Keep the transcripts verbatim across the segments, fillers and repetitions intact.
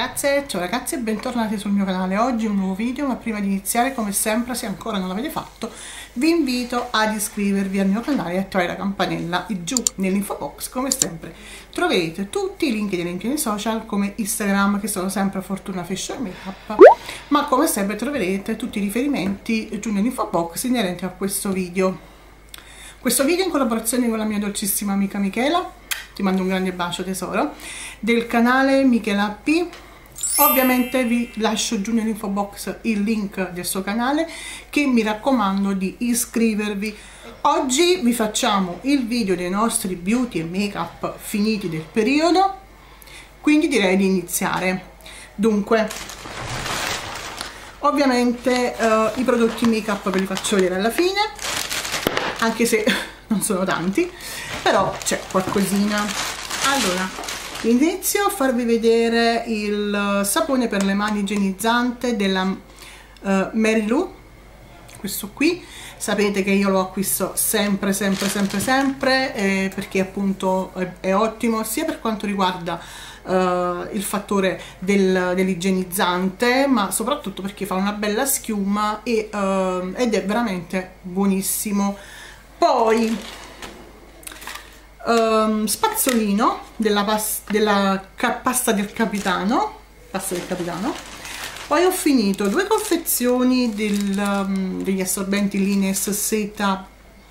ragazze, ciao ragazzi e bentornati sul mio canale. Oggi un nuovo video, ma prima di iniziare, come sempre, se ancora non l'avete fatto, vi invito ad iscrivervi al mio canale e attivare la campanella. E giù nell'info box, come sempre, troverete tutti i link dei link nei social come Instagram, che sono sempre Fortuna Fashion Makeup, ma come sempre troverete tutti i riferimenti giù nell'info box inerenti a questo video. Questo video in collaborazione con la mia dolcissima amica Michela, ti mando un grande bacio tesoro, del canale Michela P. Ovviamente vi lascio giù nell'info box il link del suo canale, che mi raccomando di iscrivervi. Oggi vi facciamo il video dei nostri beauty e make up finiti del periodo, quindi direi di iniziare. Dunque, ovviamente eh, i prodotti make up ve li faccio vedere alla fine, anche se non sono tanti, però c'è qualcosina. Allora, inizio a farvi vedere il sapone per le mani igienizzante della uh, Mary Lou, questo qui. Sapete che io lo acquisto sempre sempre sempre sempre eh, perché appunto è, è ottimo sia per quanto riguarda uh, il fattore del, dell'igienizzante, ma soprattutto perché fa una bella schiuma e, uh, ed è veramente buonissimo. Poi um, spazzolino della, pas della pasta del capitano, pasta del capitano. Poi ho finito due confezioni del, um, degli assorbenti Lines Seta,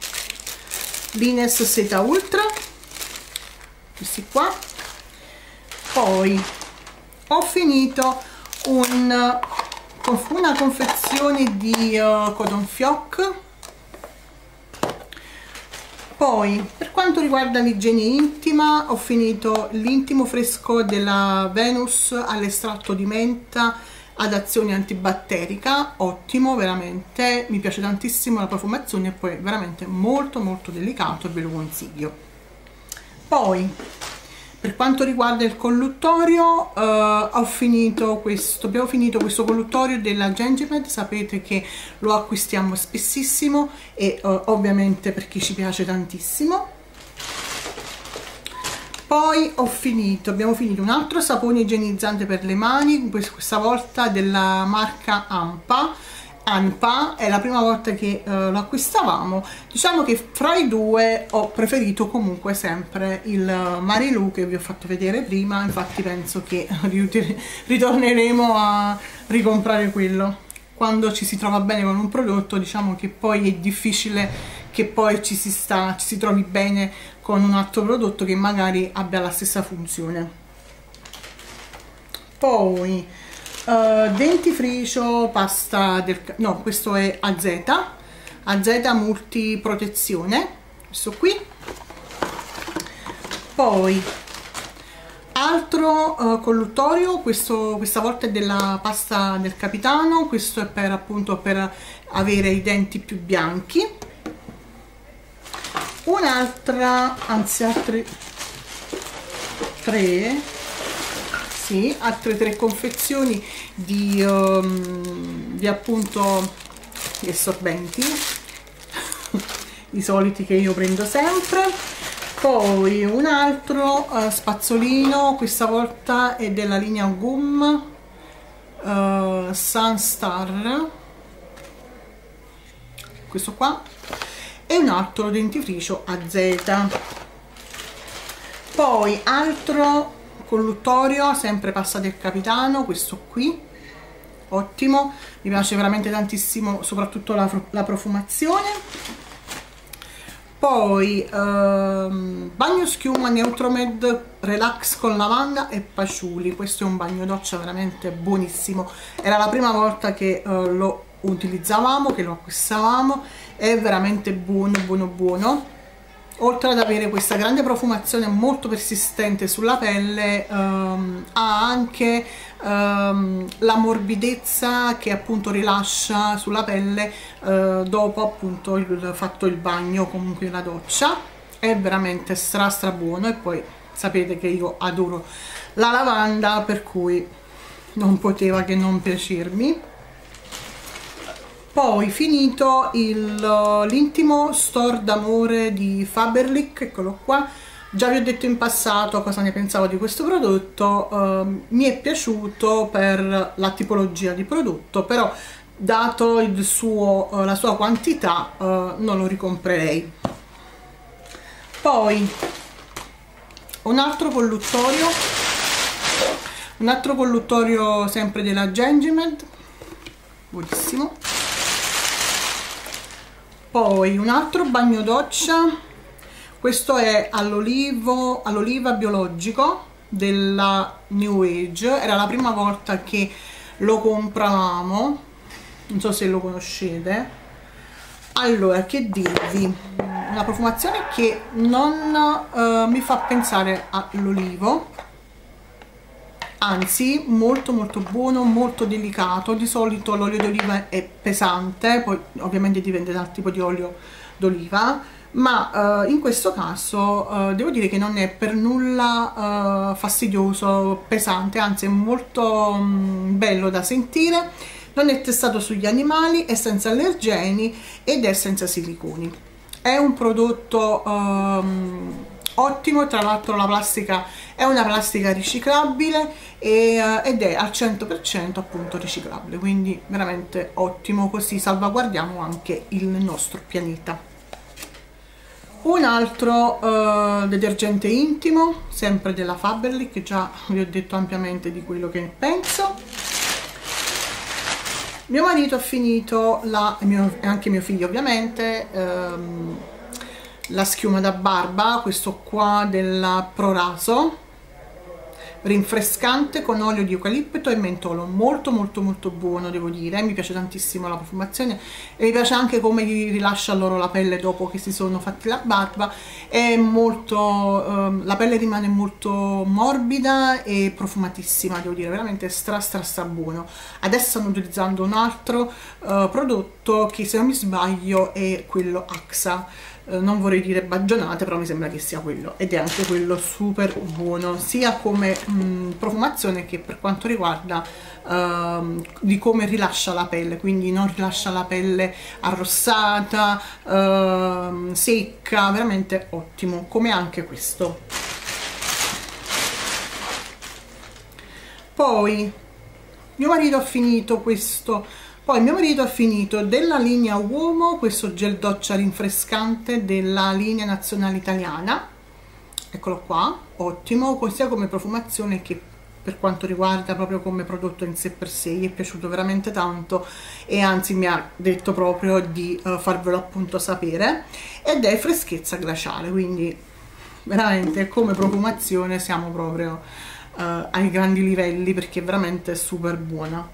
Lines Seta Ultra, questi qua. Poi ho finito un, una confezione di uh, Cotton Fioc. Poi, per quanto riguarda l'igiene intima, ho finito l'intimo fresco della Venus all'estratto di menta ad azione antibatterica, ottimo, veramente, mi piace tantissimo la profumazione e poi è veramente molto molto delicato e ve lo consiglio. Poi, per quanto riguarda il colluttorio, eh, ho finito questo, abbiamo finito questo colluttorio della Gengimed, sapete che lo acquistiamo spessissimo e eh, ovviamente per chi ci piace tantissimo. Poi ho finito, abbiamo finito un altro sapone igienizzante per le mani, questa volta della marca Ampa. Anpa, è la prima volta che uh, lo acquistavamo. Diciamo che fra i due ho preferito comunque sempre il Mary Lou che vi ho fatto vedere prima, infatti penso che ritorneremo a ricomprare quello. Quando ci si trova bene con un prodotto, diciamo che poi è difficile che poi ci si, sta, ci si trovi bene con un altro prodotto che magari abbia la stessa funzione. Poi Uh, dentifricio, pasta del... no, questo è A Z, A Z multiprotezione, questo qui. Poi altro uh, colluttorio, questo questa volta è della pasta del capitano, questo è per appunto per avere i denti più bianchi. Un'altra, anzi altre tre, sì, altre tre confezioni di, um, di appunto gli assorbenti, i soliti che io prendo sempre. Poi un altro uh, spazzolino, questa volta è della linea Gum uh, Sunstar, questo qua, e un altro dentifricio A Z. Poi altro colluttorio, sempre pasta del capitano, questo qui, ottimo, mi piace veramente tantissimo, soprattutto la, la profumazione. Poi ehm, bagno schiuma Neutromed Relax con lavanda e patchouli, questo è un bagno doccia veramente buonissimo, era la prima volta che eh, lo utilizzavamo, che lo acquistavamo, è veramente buono buono buono. Oltre ad avere questa grande profumazione molto persistente sulla pelle, ehm, ha anche ehm, la morbidezza che appunto rilascia sulla pelle eh, dopo appunto il fatto il bagno, comunque la doccia. È veramente stra stra buono e poi sapete che io adoro la lavanda, per cui non poteva che non piacermi. Poi finito l'intimo store d'amore di Faberlic, eccolo qua, Già vi ho detto in passato cosa ne pensavo di questo prodotto, eh, mi è piaciuto per la tipologia di prodotto, però dato il suo, eh, la sua quantità eh, non lo ricomprerei. Poi un altro colluttorio, un altro colluttorio sempre della Gengimed, buonissimo. Poi un altro bagno doccia. Questo è all'olivo, all'oliva biologico della New Age, era la prima volta che lo compravamo, non so se lo conoscete. Allora, che dirvi, una profumazione che non eh, mi fa pensare all'olivo, anzi molto molto buono, molto delicato. Di solito l'olio d'oliva è pesante, poi ovviamente dipende dal tipo di olio d'oliva, ma uh, in questo caso uh, devo dire che non è per nulla uh, fastidioso, pesante, anzi è molto um, bello da sentire. Non è testato sugli animali, è senza allergeni ed è senza siliconi. È un prodotto um, ottimo, tra l'altro la plastica è una plastica riciclabile e, uh, ed è al cento per cento appunto riciclabile, quindi veramente ottimo, così salvaguardiamo anche il nostro pianeta. Un altro uh, detergente intimo, sempre della Faberlic, che già vi ho detto ampiamente di quello che ne penso. Mio marito ha finito, la, mio, e anche mio figlio ovviamente, um, la schiuma da barba, questo qua della Proraso, rinfrescante con olio di eucalipto e mentolo, molto molto molto buono, devo dire. Mi piace tantissimo la profumazione e mi piace anche come gli rilascia loro la pelle dopo che si sono fatti la barba. È molto ehm, la pelle rimane molto morbida e profumatissima, devo dire, veramente stra stra stra buono. Adesso stanno utilizzando un altro eh, prodotto che, se non mi sbaglio, è quello Axa. Non vorrei dire bagionate, però mi sembra che sia quello, ed è anche quello super buono, sia come mh, profumazione che per quanto riguarda uh, di come rilascia la pelle, quindi non rilascia la pelle arrossata, uh, secca, veramente ottimo, come anche questo. Poi mio marito ha finito questo Poi mio marito ha finito della linea uomo questo gel doccia rinfrescante della linea nazionale italiana, eccolo qua, ottimo, sia come profumazione che per quanto riguarda proprio come prodotto in sé per sé. Gli è piaciuto veramente tanto e anzi mi ha detto proprio di uh, farvelo appunto sapere, ed è freschezza glaciale, quindi veramente come profumazione siamo proprio uh, ai grandi livelli, perché è veramente super buona.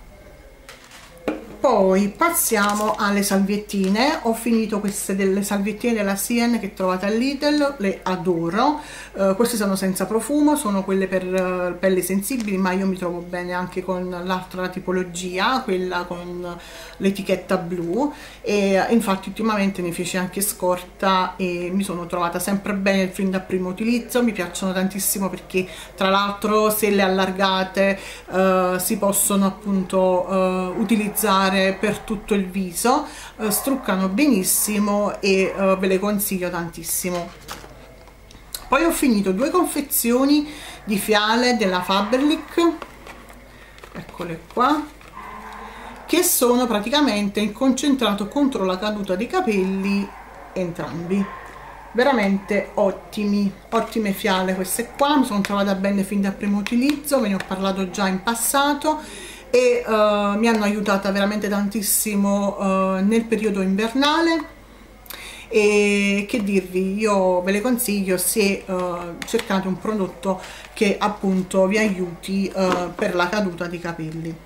Poi passiamo alle salviettine. Ho finito queste delle salviettine della Sien che trovate al Lidl, le adoro. Uh, queste sono senza profumo, sono quelle per uh, pelli sensibili, ma io mi trovo bene anche con l'altra tipologia, quella con l'etichetta blu, e uh, infatti ultimamente ne feci anche scorta e mi sono trovata sempre bene fin da primo utilizzo. Mi piacciono tantissimo perché tra l'altro se le allargate uh, si possono appunto uh, utilizzare per tutto il viso, uh, struccano benissimo e uh, ve le consiglio tantissimo. Poi ho finito due confezioni di fiale della Faberlic, eccole qua, che sono praticamente il concentrato contro la caduta dei capelli, entrambi veramente ottimi, ottime fiale queste qua. Mi sono trovata bene fin dal primo utilizzo, ve ne ho parlato già in passato e uh, mi hanno aiutata veramente tantissimo uh, nel periodo invernale. E che dirvi, io ve le consiglio se uh, cercate un prodotto che appunto vi aiuti uh, per la caduta dei capelli.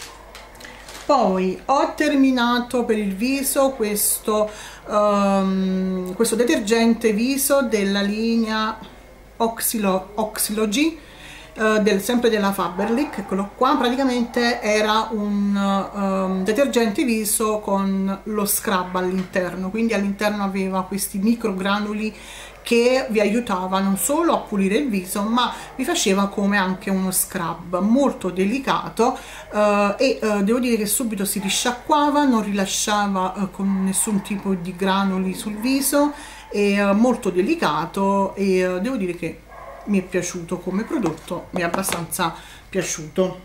Poi ho terminato per il viso questo, um, questo detergente viso della linea Oxylo, Oxylogy. uh, del, sempre della Faberlic, eccolo qua. Praticamente era un um, detergente viso con lo scrub all'interno, quindi all'interno aveva questi micro granuli che vi aiutava non solo a pulire il viso, ma vi faceva come anche uno scrub molto delicato, uh, e uh, devo dire che subito si risciacquava, non rilasciava uh, con nessun tipo di granuli sul viso, è uh, molto delicato, e uh, devo dire che mi è piaciuto come prodotto, mi è abbastanza piaciuto.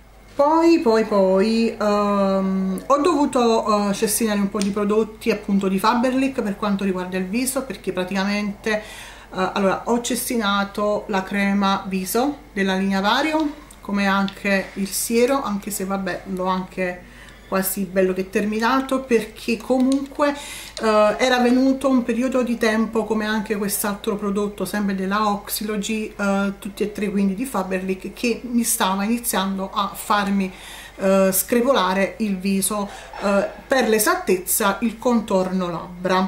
Poi, poi, poi um, ho dovuto uh, cestinare un po' di prodotti appunto di Faberlic per quanto riguarda il viso, perché praticamente uh, allora ho cestinato la crema viso della linea Vario, come anche il siero, anche se vabbè l'ho anche quasi bello che terminato, perché comunque uh, era venuto un periodo di tempo, come anche quest'altro prodotto sempre della Oxilogy, uh, tutti e tre quindi di Faberlic, che mi stava iniziando a farmi uh, screpolare il viso, uh, per l'esattezza il contorno labbra,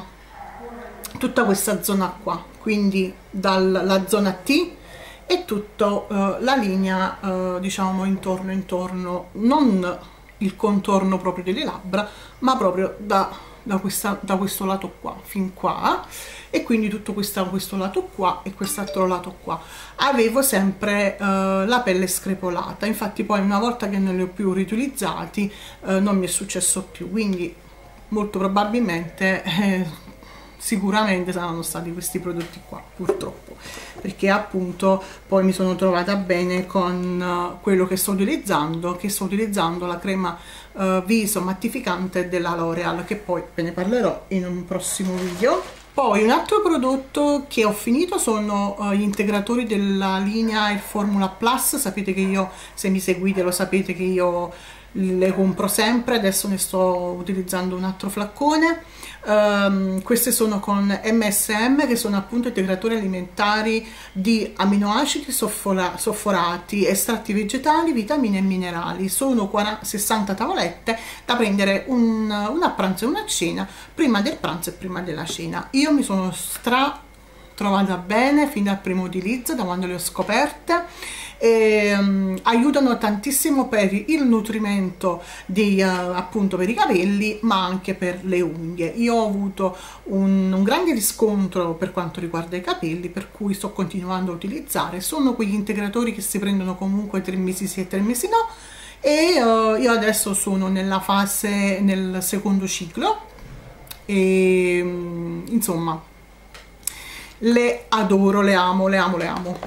tutta questa zona qua, quindi dalla zona T e tutta uh, la linea uh, diciamo intorno intorno, non il contorno proprio delle labbra, ma proprio da, da, questa, da questo lato qua fin qua, e quindi tutto questa, questo lato qua e quest'altro lato qua. Avevo sempre uh, la pelle screpolata, infatti poi una volta che non li ho più riutilizzati uh, non mi è successo più, quindi molto probabilmente eh, sicuramente saranno stati questi prodotti qua, purtroppo, perché appunto poi mi sono trovata bene con uh, quello che sto utilizzando, che sto utilizzando la crema uh, viso mattificante della L'Oreal, che poi ve ne parlerò in un prossimo video. Poi un altro prodotto che ho finito sono uh, gli integratori della linea Air Formula Plus. Sapete che io, se mi seguite lo sapete che io le compro sempre, adesso ne sto utilizzando un altro flaccone. Um, queste sono con M S M, che sono appunto integratori alimentari di aminoacidi soffora, sofforati, estratti vegetali, vitamine e minerali. Sono sessanta tavolette da prendere un, una a pranzo e una a cena, prima del pranzo e prima della cena. Io mi sono stra trovata bene fin dal primo utilizzo, da quando le ho scoperte, e, um, aiutano tantissimo per il nutrimento di, uh, appunto per i capelli, ma anche per le unghie. Io ho avuto un, un grande riscontro per quanto riguarda i capelli, per cui sto continuando a utilizzare. Sono quegli integratori che si prendono comunque tre mesi sì e tre mesi no, e uh, io adesso sono nella fase, nel secondo ciclo, e um, insomma le adoro, le amo, le amo, le amo.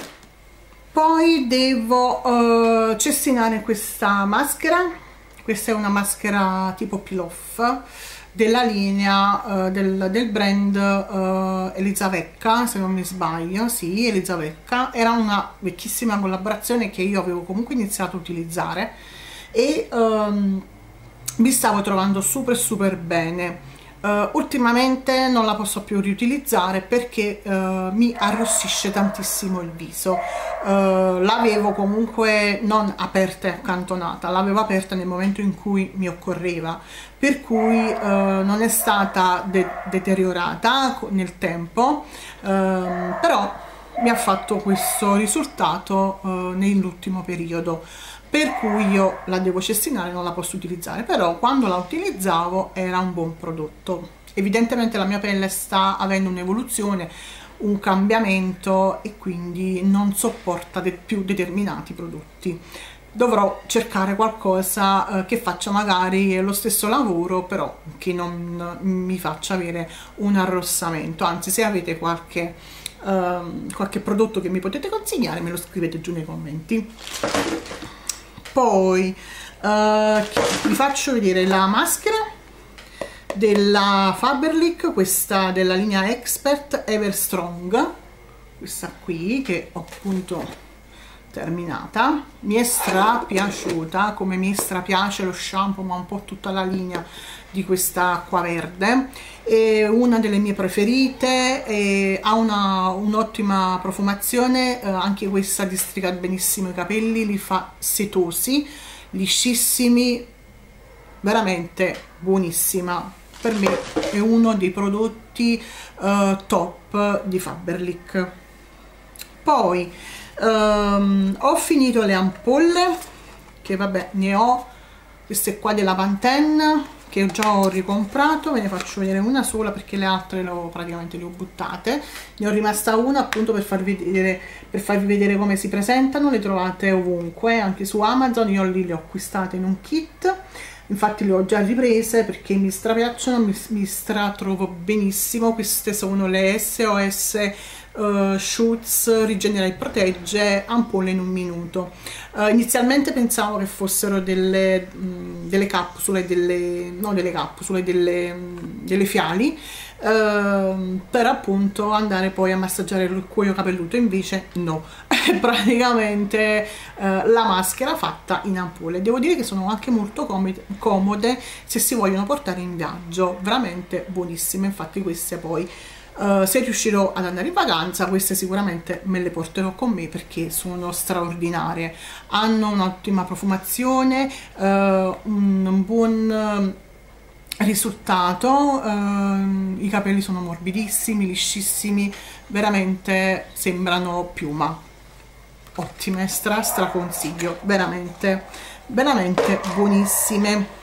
Poi devo uh, cestinare questa maschera. Questa è una maschera tipo peel off della linea uh, del, del brand uh, Elisavecca, se non mi sbaglio. Sì, Elisavecca. Era una vecchissima collaborazione che io avevo comunque iniziato a utilizzare, e um, mi stavo trovando super super bene. Uh, ultimamente non la posso più riutilizzare perché uh, mi arrossisce tantissimo il viso. Uh, l'avevo comunque non aperta e accantonata, l'avevo aperta nel momento in cui mi occorreva, per cui uh, non è stata de deteriorata nel tempo, uh, però mi ha fatto questo risultato uh, nell'ultimo periodo, per cui io la devo cestinare, non la posso utilizzare. Però quando la utilizzavo era un buon prodotto. Evidentemente la mia pelle sta avendo un'evoluzione, un cambiamento, e quindi non sopporta de più determinati prodotti. Dovrò cercare qualcosa eh, che faccia magari lo stesso lavoro, però che non mi faccia avere un arrossamento. Anzi, se avete qualche, uh, qualche prodotto che mi potete consigliare, me lo scrivete giù nei commenti. Poi uh, vi faccio vedere la maschera della Faberlic, questa della linea Expert Ever Strong, questa qui che ho appunto terminata. Mi è stra piaciuta, come mi stra piace lo shampoo, ma un po' tutta la linea di questa acqua verde. È una delle mie preferite, e ha un'ottima profumazione, eh, anche questa districa benissimo i capelli, li fa setosi, liscissimi, veramente buonissima. Per me è uno dei prodotti uh, top di Faberlic. Poi Um, ho finito le ampolle, che vabbè, ne ho queste qua della Pantene che già ho ricomprato. Ve ne faccio vedere una sola perché le altre le ho, praticamente le ho buttate. Ne ho rimasta una appunto per farvi vedere, per farvi vedere come si presentano. Le trovate ovunque, anche su Amazon. Io lì le ho acquistate in un kit, infatti le ho già riprese perché mi strapiacciono, mi, mi stratrovo benissimo. Queste sono le S O S uh, Shoots Rigenera e Protegge, ampolle in un minuto. Uh, inizialmente pensavo che fossero delle, mh, delle capsule, delle, no delle capsule, delle, mh, delle fiali, uh, per appunto andare poi a massaggiare il cuoio capelluto, invece no, è praticamente uh, la maschera fatta in ampolle. Devo dire che sono anche molto comode, comode se si vogliono portare in viaggio, veramente buonissime. Infatti queste poi, Uh, se riuscirò ad andare in vacanza, queste sicuramente me le porterò con me perché sono straordinarie, hanno un'ottima profumazione, uh, un buon risultato, uh, i capelli sono morbidissimi, liscissimi, veramente sembrano piuma, ottime, stra stra consiglio, veramente veramente buonissime.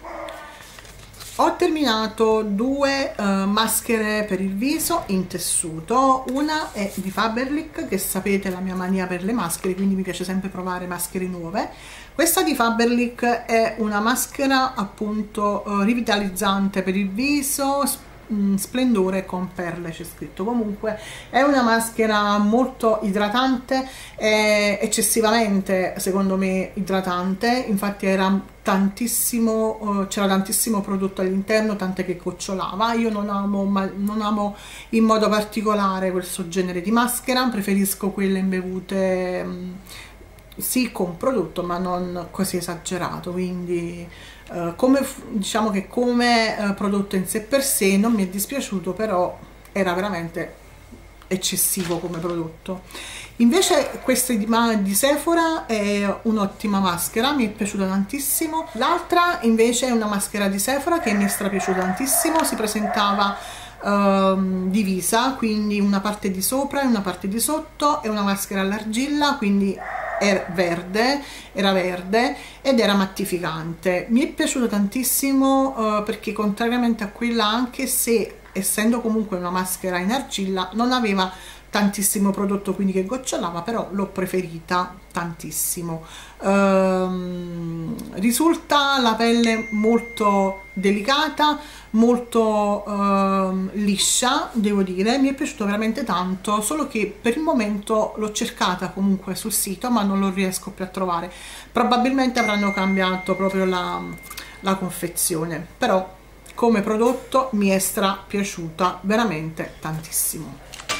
Ho terminato due uh, maschere per il viso in tessuto. Una è di Faberlic, che sapete la mia mania per le maschere, quindi mi piace sempre provare maschere nuove. Questa di Faberlic è una maschera appunto uh, rivitalizzante per il viso, splendore con perle c'è scritto. Comunque è una maschera molto idratante, è eccessivamente secondo me idratante, infatti era tantissimo, c'era tantissimo prodotto all'interno, tant'è che gocciolava. Io non amo, ma non amo in modo particolare questo genere di maschera, preferisco quelle imbevute sì con prodotto ma non così esagerato, quindi Uh, come diciamo che come uh, prodotto in sé per sé non mi è dispiaciuto, però era veramente eccessivo come prodotto. Invece questa di, di Sephora è un'ottima maschera, mi è piaciuta tantissimo. L'altra invece è una maschera di Sephora che mi è strapiaciuta tantissimo, si presentava uh, divisa, quindi una parte di sopra e una parte di sotto, è una maschera all'argilla, quindi era verde, era verde ed era mattificante. Mi è piaciuto tantissimo uh, perché contrariamente a quella, anche se essendo comunque una maschera in argilla non aveva tantissimo prodotto, quindi che gocciolava, però l'ho preferita tantissimo. Um, risulta la pelle molto delicata, molto um, liscia, devo dire, mi è piaciuto veramente tanto, solo che per il momento l'ho cercata comunque sul sito ma non lo riesco più a trovare. Probabilmente avranno cambiato proprio la, la confezione, però come prodotto mi è stra piaciuta veramente tantissimo.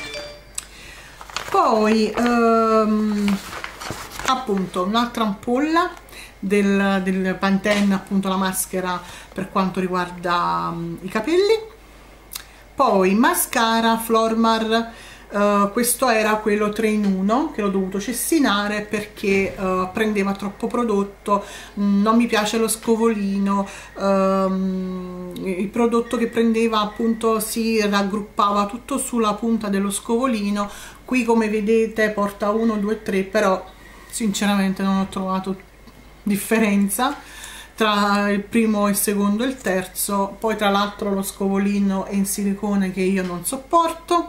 Poi um, appunto un'altra ampolla del, del Pantene, appunto la maschera per quanto riguarda um, i capelli. Poi mascara Flormar, uh, questo era quello tre in uno che l'ho dovuto cestinare perché uh, prendeva troppo prodotto, non mi piace lo scovolino, um, il prodotto che prendeva appunto si raggruppava tutto sulla punta dello scovolino. Qui come vedete porta uno, due, tre, però sinceramente non ho trovato differenza tra il primo, il secondo e il terzo. Poi tra l'altro lo scovolino è in silicone che io non sopporto,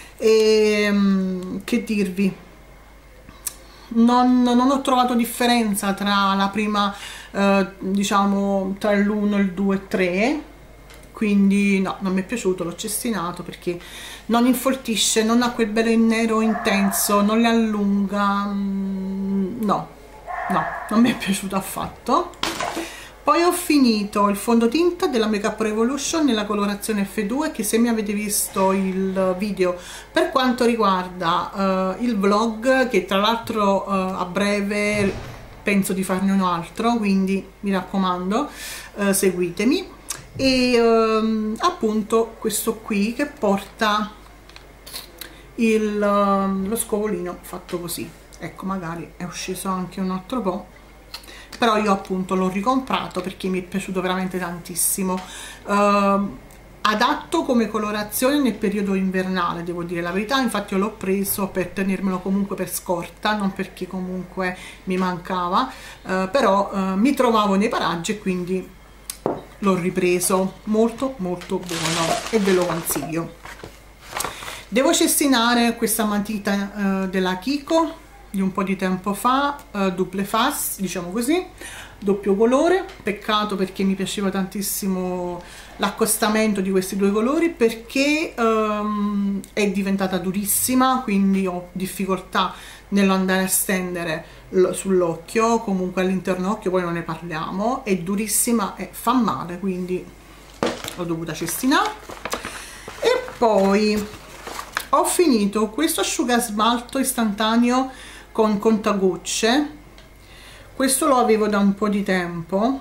e che dirvi, non, non ho trovato differenza tra la prima, eh, diciamo tra l'uno, il due e tre, quindi no, non mi è piaciuto, l'ho cestinato perché non infoltisce, non ha quel bel nero intenso, non le allunga, no, no, non mi è piaciuto affatto. Poi ho finito il fondotinta della Makeup Revolution nella colorazione F due, che se mi avete visto il video per quanto riguarda uh, il vlog, che tra l'altro uh, a breve penso di farne un altro, quindi mi raccomando, uh, seguitemi. E um, appunto questo qui che porta il, um, lo scovolino fatto così, ecco, magari è uscito anche un altro po', però io appunto l'ho ricomprato perché mi è piaciuto veramente tantissimo. Uh, adatto come colorazione nel periodo invernale, devo dire la verità. Infatti io l'ho preso per tenermelo comunque per scorta, non perché comunque mi mancava, eh, però eh, mi trovavo nei paraggi e quindi l'ho ripreso. Molto molto buono e ve lo consiglio. Devo cestinare questa matita eh, della Kiko di un po' di tempo fa, eh, double face, diciamo così, doppio colore. Peccato, perché mi piaceva tantissimo l'accostamento di questi due colori, perché ehm, è diventata durissima, quindi ho difficoltà nell'andare a stendere sull'occhio, comunque all'interno occhio, poi non ne parliamo, è durissima e fa male, quindi l'ho dovuta cestinare. E poi ho finito questo asciuga smalto istantaneo con contagocce. Questo lo avevo da un po' di tempo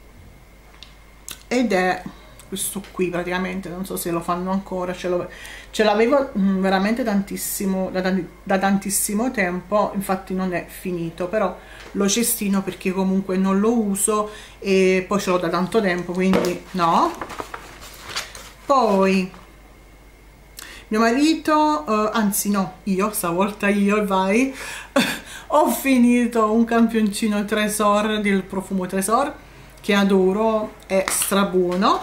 ed è questo qui, praticamente non so se lo fanno ancora, ce l'avevo veramente tantissimo da, da tantissimo tempo, infatti non è finito, però lo cestino perché comunque non lo uso e poi ce l'ho da tanto tempo, quindi no. Poi mio marito, eh, anzi no, io, stavolta io e vai, ho finito un campioncino Tresor del profumo Tresor che adoro, è strabuono.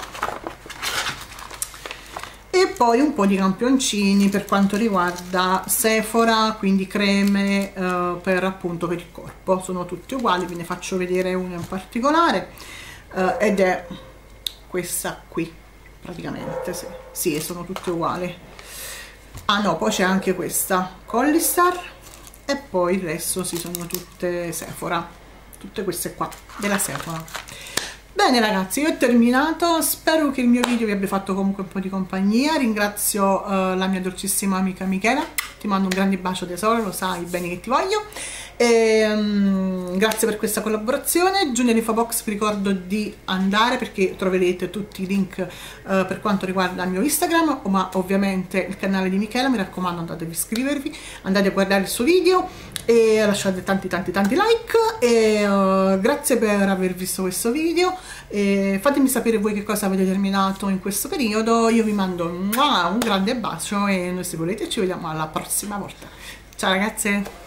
E poi un po' di campioncini per quanto riguarda Sephora, quindi creme eh, per appunto per il corpo, sono tutti uguali, ve ne faccio vedere uno in particolare, eh, ed è questa qui praticamente, sì, sì, sono tutte uguali. Ah no, poi c'è anche questa Collistar e poi il resto si sono tutte Sephora, tutte queste qua della Sephora. Bene ragazzi, io ho terminato, spero che il mio video vi abbia fatto comunque un po' di compagnia. Ringrazio uh, la mia dolcissima amica Michela, ti mando un grande bacio tesoro, lo sai bene che ti voglio. E, um, grazie per questa collaborazione. Giù nell'infobox vi ricordo di andare, perché troverete tutti i link uh, per quanto riguarda il mio Instagram, ma ovviamente il canale di Michela, mi raccomando andate ad iscrivervi, andate a guardare il suo video e lasciate tanti tanti tanti like. E uh, grazie per aver visto questo video, e fatemi sapere voi che cosa avete terminato in questo periodo. Io vi mando un grande bacio e noi, se volete, ci vediamo alla prossima volta. Ciao ragazze!